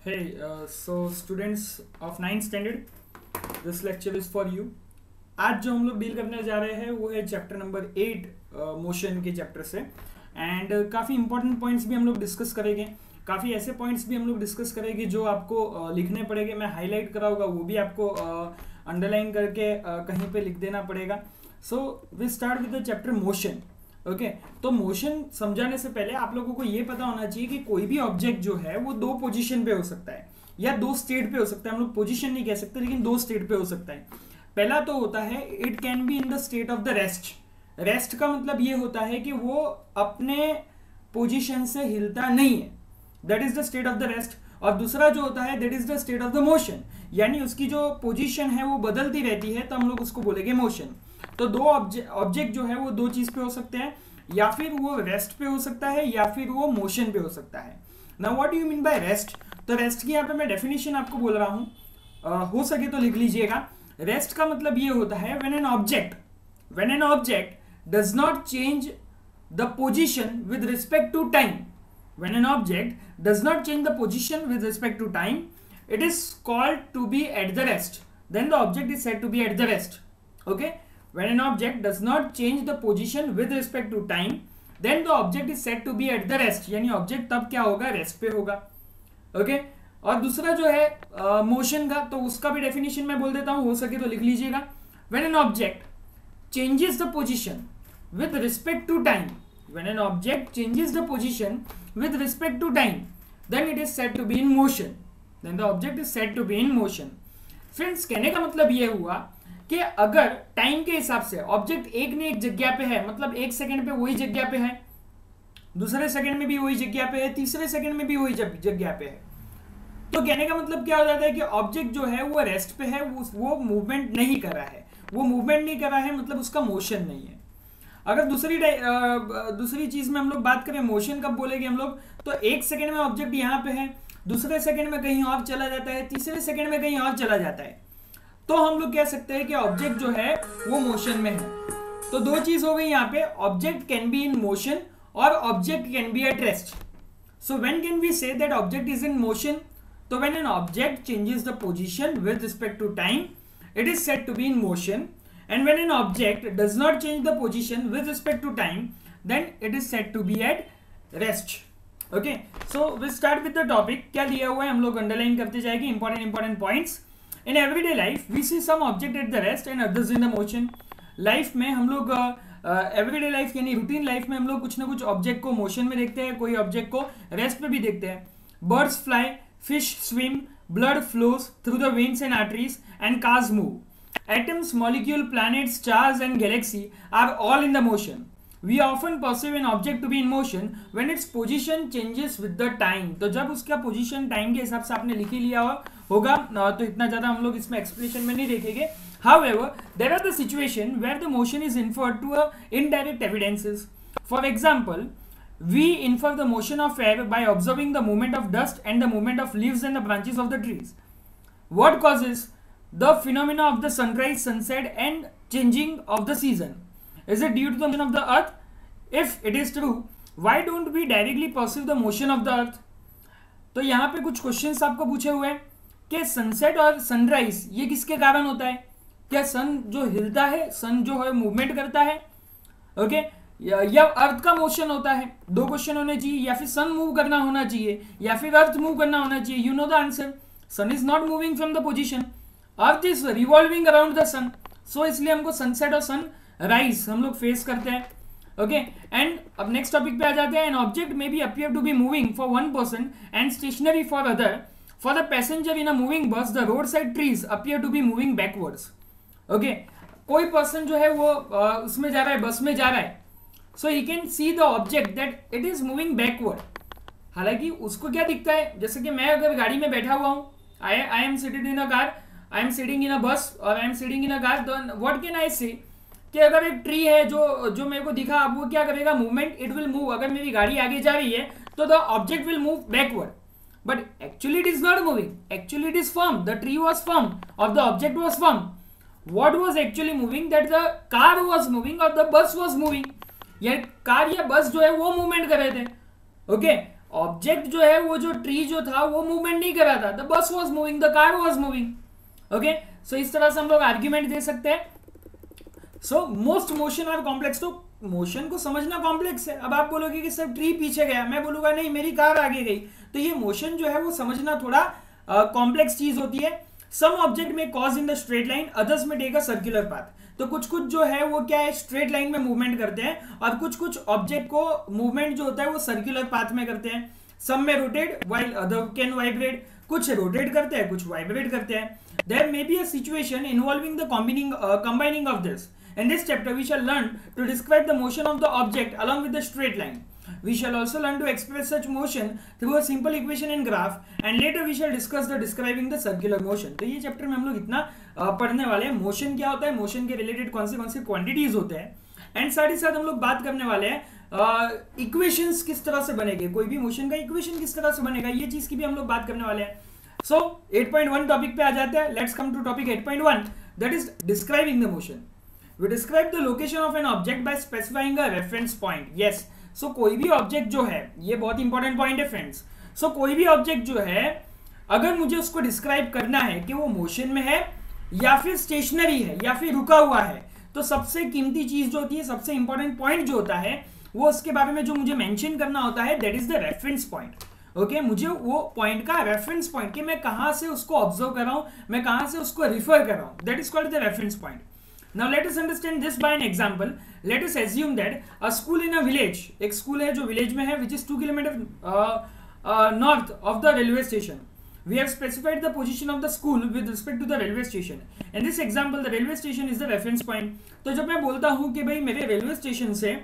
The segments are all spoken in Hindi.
Hey, so students of 9th standard, this lecture is for you. आज जो हम लोग डील करने जा रहे हैं वो है चैप्टर नंबर 8 मोशन के चैप्टर से एंड काफ़ी इंपॉर्टेंट पॉइंट्स भी हम लोग डिस्कस करेंगे. काफ़ी ऐसे पॉइंट्स भी हम लोग डिस्कस करेंगे जो आपको लिखने पड़ेंगे. मैं हाईलाइट करा होगा वो भी आपको अंडरलाइन करके कहीं पे लिख देना पड़ेगा. So we start with the chapter motion. Okay तो मोशन समझाने से पहले आप लोगों को ये पता होना चाहिए कि कोई भी ऑब्जेक्ट जो है वो दो पोजीशन पे हो सकता है या दो स्टेट पे हो सकता है. हम लोग पोजीशन नहीं कह सकते लेकिन दो स्टेट पे हो सकता है. पहला तो होता है it can be in the state of the rest. Rest का मतलब ये होता है कि वो अपने पोजीशन से हिलता नहीं है, that is the state of the rest. और दूसरा जो होता है that is the state of the motion, यानी उसकी जो पोजीशन है वो बदलती रहती है तो हम लोग उसको बोलेंगे मोशन. तो दो ऑब्जेक्ट जो है वो दो चीज पे हो सकते हैं, या फिर वो रेस्ट पे हो सकता है या फिर वो मोशन पे हो सकता है. Now what do you mean by rest? तो रेस्ट की यहाँ पे मैं डेफिनेशन आपको बोल रहा हूँ, हो सके तो लिख लीजिएगा. रेस्ट का मतलब ये होता है when an object does not change the position with respect to time. When an object does not change the position with respect to time, it is called to be at the rest. Then the object is said to be at the rest. Okay, when an object does not change the position with respect to time, then the object is said to be at the rest. यानी ऑब्जेक्ट तब क्या होगा, रेस्ट पे होगा. ओके और दूसरा जो है मोशन का, तो उसका भी डेफिनेशन मैं बोल देता हूं, हो सके तो लिख लीजिएगा. when an object changes the position with respect to time, when an object changes the position with respect to time, then it is said to be in motion. then the object is said to be in motion. Friends कहने का मतलब ये हुआ कि अगर टाइम के हिसाब से ऑब्जेक्ट एक ने एक जगह पे है, मतलब एक सेकंड पे वही जगह पे है, दूसरे सेकंड में भी वही जगह पे है, तीसरे सेकंड में भी वही जगह पे है, तो कहने का मतलब क्या हो जाता है कि ऑब्जेक्ट जो है वो रेस्ट पे है, वो मूवमेंट नहीं कर रहा है. वो मूवमेंट नहीं कर रहा है मतलब उसका मोशन नहीं है. अगर दूसरी चीज में हम लोग बात करें, मोशन कब बोलेंगे हम लोग, तो एक सेकंड में ऑब्जेक्ट यहाँ पे है, दूसरे सेकंड में कहीं और चला जाता है, तीसरे सेकंड में कहीं और चला जाता है, तो हम लोग कह सकते हैं कि ऑब्जेक्ट जो है वो मोशन में है. तो दो चीज हो गई यहाँ पे, object can be in motion और object can be at rest. So when can we say that object is in motion? तो when an object changes the position with respect to time, it is said to be in motion. And when an object does not change the position with respect to time, then it is said to be at rest. Okay so we start with the topic. क्या दिया हुआ है हम लोग अंडरलाइन करते जाएंगे important points. In everyday life, we see some object at the rest and others in the motion. Life में हम लोग एवरीडे लाइफ यानी रूटीन लाइफ में हम लोग कुछ ना कुछ ऑब्जेक्ट को मोशन में देखते हैं, कोई ऑब्जेक्ट को रेस्ट पे भी देखते हैं. Birds fly, fish swim, blood flows through the veins and arteries and cars move. Atoms, molecule, planets, stars and galaxy are all in the motion. We often perceive an object to be in motion when its position changes with the time. तो जब उसका पोजीशन टाइम के हिसाब से आपने लिख ही लिया होगा तो इतना ज़्यादा हम लोग इसमें एक्सप्लेनेशन में नहीं देखेंगे. However, there are the situation where the motion is inferred to indirect evidences. For example, we infer the motion of air by observing the movement of dust and the movement of leaves and the branches of the trees. What causes the phenomena of the sunrise, sunset and changing of the season? Is it due to the motion of the earth? If it is true, why don't we directly perceive the motion of the earth? तो यहाँ पे कुछ क्वेश्चंस आपको पूछे हुए हैं कि सनसेट और सनराइज ये किसके कारण होता है? क्या सन जो हिलता है, सन जो है मूवमेंट करता है, ओके, या अर्थ का मोशन होता है? दो क्वेश्चन होने चाहिए, या फिर सन मूव करना होना चाहिए या फिर अर्थ मूव करना होना चाहिए. You know the answer, sun is not moving from the position, earth is revolving around the sun. So इसलिए हमको सनसेट और सन राइज हम लोग फेस करते हैं. ओके एंड अब नेक्स्ट टॉपिक पे आ जाते हैं. An object may be appear to be moving for one person and stationary for other. For the passenger in a moving bus the road side trees appear to be moving backwards. Okay कोई पर्सन जो है वो उसमें जा रहा है, बस में जा रहा है, so he can see the object that it is moving backward. हालांकि उसको क्या दिखता है, जैसे कि मैं अगर गाड़ी में बैठा हुआ हूँ, I am sitting in a car, I am sitting in a bus और I am sitting in a car, तो व्हाट कैन आई से कि अगर एक ट्री है जो मेरे को दिखा, अब वो क्या करेगा, मूवमेंट, इट विल मूव. अगर मेरी गाड़ी आगे जा रही है तो the object will move backward, but actually it is not moving, actually it is firm. The tree was firm और the object was firm. What was actually moving, that the car was moving और द बस वाज मूविंग. ये कार या बस जो है वो मूवमेंट कर रहे थे. ओके ऑब्जेक्ट जो है वो जो ट्री जो था वो मूवमेंट नहीं कर रहा था, the bus was moving, the car was moving. Okay, so इस तरह से हम लोग आर्ग्यूमेंट दे सकते हैं। So most motion are complex, तो मोशन को समझना कॉम्प्लेक्स है। अब आप बोलोगे कि सर ट्री पीछे गया, मैं बोलूंगा नहीं मेरी कार आगे गई, तो ये मोशन जो है वो समझना थोड़ा कॉम्प्लेक्स चीज होती है। Some object may goes in the straight line, others may take a circular path, तो कुछ कुछ जो है वो क्या है स्ट्रेट लाइन में मूवमेंट करते हैं और कुछ कुछ ऑब्जेक्ट को मूवमेंट जो होता है वो सर्कुलर पाथ में करते हैं। Some may rotate while other can vibrate, कुछ रोटेट करते हैं कुछ वाइब्रेट करते हैं। There may be a situation involving the combining of this. In this chapter we shall learn to describe the motion of the object along with the straight line. We shall also learn to express such motion through a simple equation in graph and later we shall discuss the describing the circular motion. तो ये चैप्टर में हम लोग इतना पढ़ने वाले हैं, मोशन क्या होता है, मोशन के रिलेटेड कौन से क्वांटिटीज होते हैं, एंड साथ ही साथ हम लोग बात करने वाले हैं इक्वेशंस किस तरह से बनेंगे, कोई भी मोशन का इक्वेशन किस तरह से बनेगा, ये चीज की भी हम लोग बात करने वाले हैं। सो 8.1 टॉपिक पे आ जाते हैं। Let's come to topic 8.1, that is describing the motion. We describe the location of an object by specifying a reference point. Yes, so कोई भी ऑब्जेक्ट जो है, ये बहुत इंपॉर्टेंट पॉइंट है फ्रेंड्स। सो कोई भी ऑब्जेक्ट जो है अगर मुझे उसको डिस्क्राइब करना है कि वो मोशन में है या फिर स्टेशनरी है या फिर रुका हुआ है, तो सबसे कीमती चीज जो होती है, सबसे इंपॉर्टेंट पॉइंट जो होता है वो उसके बारे में जो मुझे मेंशन करना होता है, that is the reference point. Okay, मुझे वो पॉइंट का रेफरेंस पॉइंट कि मैं कहां से उसको ऑब्जर्व कर रहा हूं, मैं कहां से उसको रिफर कर रहा हूं, that is called the reference point. Now let us understand this by an example. Let us assume that a school in a village, एक स्कूल है जो विलेज में है, which is 2 kilometers north of the railway station. We have specified the position of the school with respect to the railway station. In this example, the railway station is the reference point. तो जब मैं बोलता हूँ कि भाई मेरे रेलवे स्टेशन से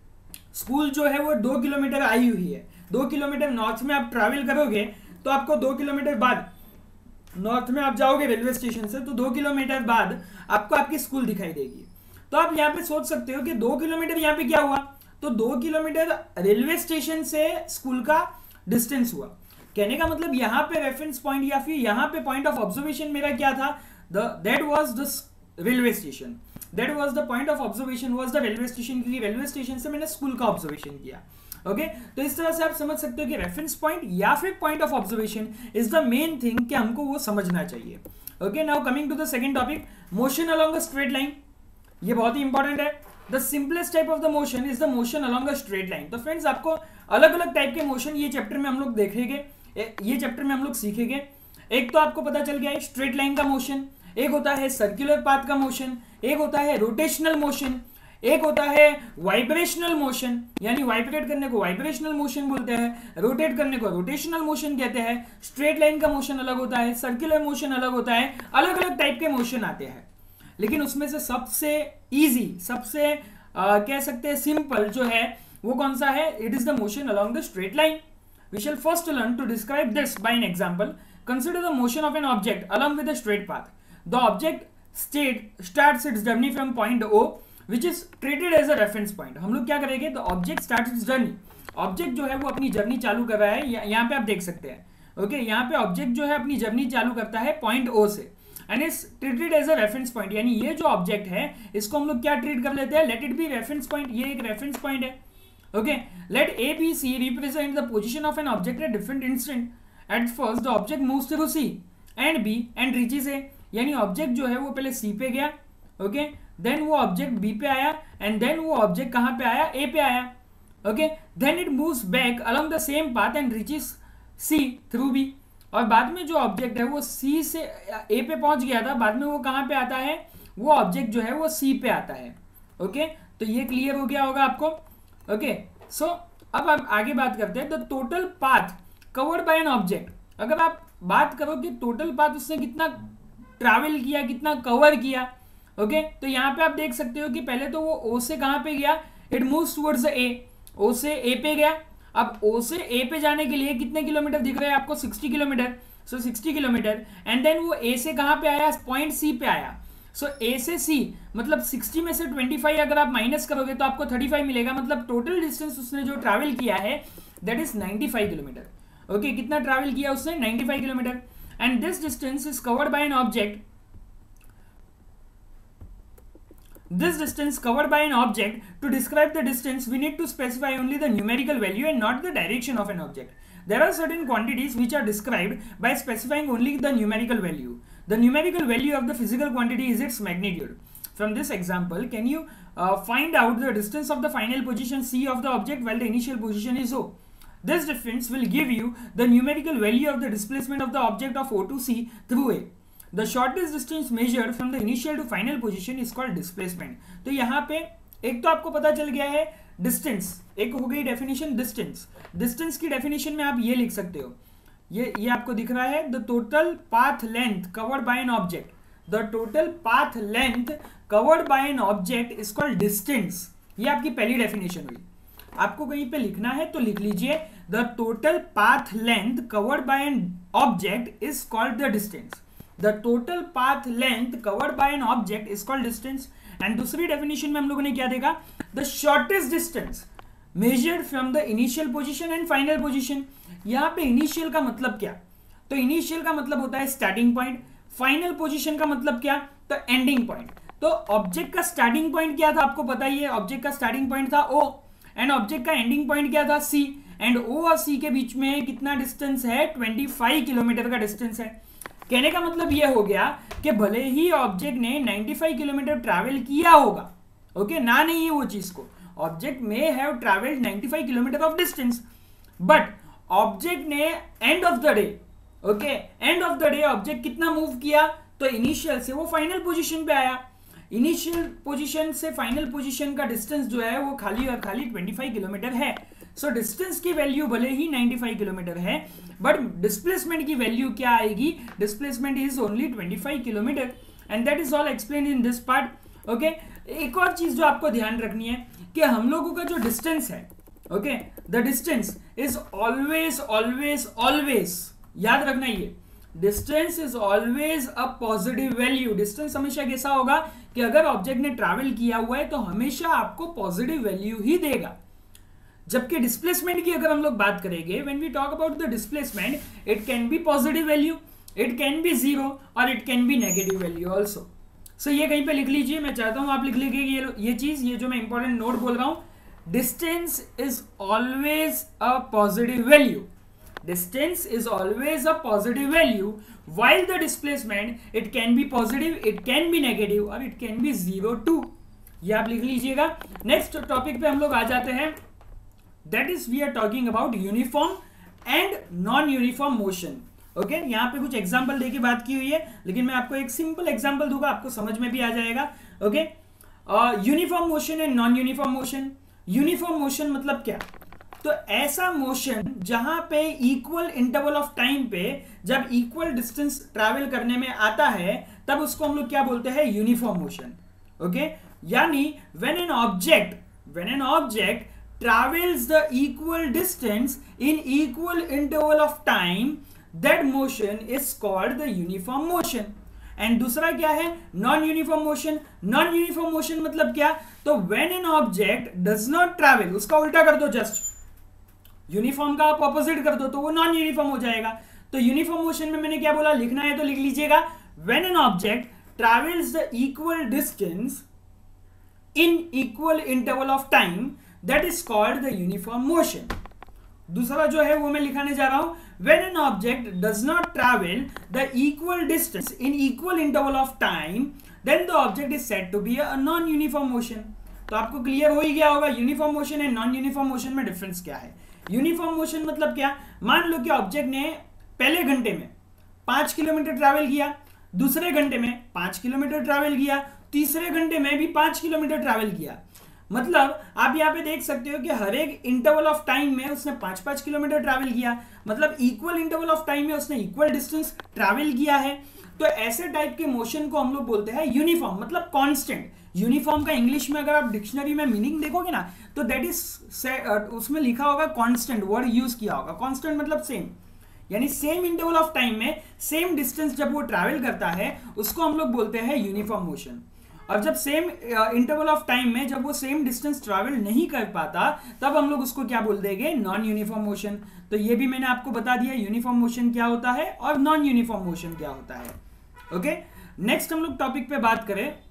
स्कूल जो है वो 2 किलोमीटर आई हुई है, 2 किलोमीटर नॉर्थ में आप ट्रैवल करोगे तो आपको 2 किलोमीटर बाद नॉर्थ में आप जाओगे रेलवे स्टेशन से, तो 2 किलोमीटर बाद आपको आपकी स्कूल दिखाई देगी। तो आप यहाँ पे सोच सकते हो कि 2 किलोमीटर यहाँ पे क्या हुआ, तो 2 किलोमीटर रेलवे स्टेशन से स्कूल का डिस्टेंस हुआ। कहने का मतलब यहाँ पे रेफरेंस पॉइंट या फिर यहाँ पे पॉइंट ऑफ ऑब्जर्वेशन मेरा क्या था, that was the railway station, that was the point of observation was the railway station, क्योंकि रेलवे स्टेशन से मैंने स्कूल का ऑब्जर्वेशन किया। ओके, तो इस तरह से आप समझ सकते हो कि रेफरेंस पॉइंट या फिर point of observation is the main thing कि हमको वो समझना चाहिए। Okay, now coming to the second topic, motion along a straight line. ये बहुत ही इंपॉर्टेंट है। The simplest type of the motion is the motion along a straight line. तो फ्रेंड्स आपको अलग अलग टाइप के मोशन ये चैप्टर में हम लोग देखेंगे, ये चैप्टर में हम लोग सीखेंगे। एक तो आपको पता चल गया है स्ट्रेट लाइन का मोशन, एक होता है सर्कुलर पाथ का मोशन, एक होता है रोटेशनल मोशन, एक होता है वाइब्रेशनल मोशन, यानी वाइब्रेट करने को वाइब्रेशनल मोशन बोलते हैं, रोटेट करने को रोटेशनल मोशन कहते हैं। स्ट्रेट लाइन का मोशन अलग होता है, सर्कुलर मोशन अलग होता है, अलग अलग टाइप के मोशन आते हैं। लेकिन उसमें से सबसे इजी, सबसे कह सकते हैं सिंपल जो है वो कौन सा है, it is the motion along the straight line. We shall first learn to describe this by an example. Consider the motion of an object along with the straight path. The object starts its journey from point O which is treated as a reference point. हम लोग क्या करेंगे, the object starts its journey. Object जो है वो अपनी जर्नी चालू कर रहा है, यहाँ पे आप देख सकते हैं। ओके, यहाँ पे ऑब्जेक्ट जो है अपनी जर्नी चालू करता है पॉइंट ओ से and is treated as a reference point, यानी ये जो ऑब्जेक्ट है इसको हम लोग क्या ट्रीट कर लेते हैं, let it be reference point, ये एक रेफरेंस पॉइंट है। Okay, let A B C represent the position of an object at different instant. At first the object moves through C and B and reaches A, यानी ऑब्जेक्ट जो है वो पहले सी पे गया, ओके, देन वो ऑब्जेक्ट बी पे आया एंड देन वो ऑब्जेक्ट कहां पे आया, ए पे आया। Okay, then it moves back along the same path and reaches C through B, और बाद में जो ऑब्जेक्ट है वो सी से ए पे पहुंच गया था, बाद में वो कहां पे आता है, वो ऑब्जेक्ट जो है वो सी पे आता है। ओके, तो ये क्लियर हो गया होगा आपको। ओके, सो अब आप आगे बात करते हैं the total path covered by an object. अगर आप बात करो कि टोटल पाथ उसने कितना ट्रैवल किया, कितना कवर किया, ओके, तो यहाँ पे आप देख सकते हो कि पहले तो वो ओ से कहां पे गया, it moves towards A, O से ए पे गया। अब ओ से ए पे जाने के लिए कितने किलोमीटर दिख रहे हैं आपको, 60 kilometre, so 60 kilometre, and then वो ए से कहां पे आया, पॉइंट सी पे आया। सो ए से सी मतलब 60 में से 25 अगर आप माइनस करोगे तो आपको 35 मिलेगा, मतलब टोटल डिस्टेंस उसने जो ट्रैवल किया है दैट इज 95 किलोमीटर। ओके, कितना ट्रैवल किया उसने, 95 kilometre, and this distance is covered by an object this distance covered by an object. To describe the distance, we need to specify only the numerical value and not the direction of an object. There are certain quantities which are described by specifying only the numerical value. The numerical value of the physical quantity is its magnitude. From this example, can you find out the distance of the final position C of the object while the initial position is O? This difference will give you the numerical value of the displacement of the object of O to C through A. The shortest distance measured from the initial to final position is called displacement. तो यहाँ पे एक तो आपको पता चल गया है डिस्टेंस, एक हो गई डेफिनेशन डिस्टेंस. डिस्टेंस की डेफिनेशन में आप ये लिख सकते हो, ये आपको दिख रहा है, the total path length covered by an object. The total path length covered by an object is called distance. ये आपकी पहली डेफिनेशन हुई. आपको कहीं पे लिखना है तो लिख लीजिए, the total path length covered by an object is called the distance. The total path length covered by an object is called distance. And दूसरी डेफिनेशन में हम लोगों ने क्या देखा, the shortest distance measured from the initial position and final position. यहाँ पे initial का मतलब क्या, तो initial का मतलब होता है starting point, final position का मतलब क्या, तो ending point. तो ऑब्जेक्ट का स्टार्टिंग पॉइंट क्या था आपको पता ही है, ऑब्जेक्ट का स्टार्टिंग पॉइंट था O एंड ऑब्जेक्ट का एंडिंग पॉइंट क्या था C. एंड O और C के बीच में कितना डिस्टेंस है, 25 किलोमीटर का डिस्टेंस है. कहने का मतलब यह हो गया कि भले ही ऑब्जेक्ट ने 95 किलोमीटर ट्रैवल किया होगा, ओके ना नहीं है वो चीज को, object may have travelled 95 kilometre of distance, but object ने end of the day, okay end of the day object कितना मूव किया, तो इनिशियल से वो फाइनल पोजीशन पे आया. इनिशियल पोजीशन से फाइनल पोजीशन का डिस्टेंस जो है वो खाली और खाली 25 किलोमीटर है. सो डिस्टेंस की वैल्यू भले ही 95 किलोमीटर है, बट डिस्प्लेसमेंट की वैल्यू क्या आएगी, displacement is only 25 kilometre. And that is all explain in this part. Okay, एक और चीज जो आपको ध्यान रखनी है कि हम लोगों का जो डिस्टेंस है, okay the distance is always always always, याद रखना ये distance is always a positive value. Distance हमेशा कैसा होगा कि अगर ऑब्जेक्ट ने ट्रैवल किया हुआ है तो हमेशा आपको पॉजिटिव वैल्यू ही देगा. जबकि डिस्प्लेसमेंट की अगर हम लोग बात करेंगे, when we talk about the displacement, it can be positive value, it can be zero और it can be negative value also. So ये कहीं पे लिख लीजिए, मैं चाहता हूं आप लिख लीजिए ये चीज, ये जो मैं इंपॉर्टेंट नोट बोल रहा हूं, distance is always a positive value. Distance is always a positive value, while the displacement it can be positive, it can be negative और it can be 0 too. ये आप लिख लीजिएगा. नेक्स्ट टॉपिक पे हम लोग आ जाते हैं, that is we are talking about uniform and non uniform motion. Okay, यहाँ पे कुछ एग्जांपल देके बात की हुई है, लेकिन मैं आपको एक सिंपल एग्जांपल दूंगा, आपको समझ में भी आ जाएगा. Okay, uniform motion and non uniform motion. Uniform motion मतलब क्या, तो ऐसा मोशन जहां पे इक्वल इंटरवल ऑफ टाइम पे जब इक्वल डिस्टेंस ट्रैवल करने में आता है तब उसको हम लोग क्या बोलते हैं, यूनिफॉर्म मोशन. ओके, यानी when an object travels the equal distance in equal interval of time, that motion is called the uniform motion. And दूसरा क्या है, non uniform motion. Non uniform motion मतलब क्या, तो when an object does not travel, उसका उल्टा कर दो, जस्ट यूनिफॉर्म का आप ऑपोजिट कर दो तो वो नॉन यूनिफॉर्म हो जाएगा. तो यूनिफॉर्म मोशन में मैंने क्या बोला, लिखना है तो लिख लीजिएगा, when an object travels the equal distance in equal interval of time, that is called the uniform motion. दूसरा जो है वो मैं लिखाने जा रहा हूं, when an object does not travel the equal distance in equal interval of time, then the object is said to be a non-uniform motion. तो आपको क्लियर हो ही गया होगा uniform motion and non uniform motion में डिफरेंस क्या है. यूनिफॉर्म मोशन मतलब क्या, मान लो कि ऑब्जेक्ट ने पहले घंटे में 5 किलोमीटर ट्रैवल किया, दूसरे घंटे में 5 किलोमीटर ट्रैवल किया, तीसरे घंटे में भी 5 किलोमीटर ट्रैवल किया. मतलब आप यहाँ पे देख सकते हो कि हर एक इंटरवल ऑफ टाइम में उसने 5-5 किलोमीटर ट्रैवल किया, मतलब इक्वल इंटरवल ऑफ टाइम में उसने इक्वल डिस्टेंस ट्रैवल किया है. तो ऐसे टाइप के मोशन को हम लोग बोलते हैं यूनिफॉर्म, मतलब कांस्टेंट. यूनिफॉर्म का इंग्लिश में अगर आप डिक्शनरी में मीनिंग देखोगे ना तो दैट इज, उसमें लिखा होगा कांस्टेंट, वर्ड यूज किया होगा. कांस्टेंट मतलब सेम, यानी सेम इंटरवल ऑफ टाइम में सेम डिस्टेंस जब वो ट्रैवल करता है उसको हम लोग बोलते हैं यूनिफॉर्म मोशन. और जब सेम इंटरवल ऑफ टाइम में जब वो सेम डिस्टेंस ट्रैवल नहीं कर पाता तब हम लोग उसको क्या बोल देंगे, नॉन यूनिफॉर्म मोशन. तो ये भी मैंने आपको बता दिया यूनिफॉर्म मोशन क्या होता है और नॉन यूनिफॉर्म मोशन क्या होता है. ओके, नेक्स्ट हम लोग टॉपिक पे बात करें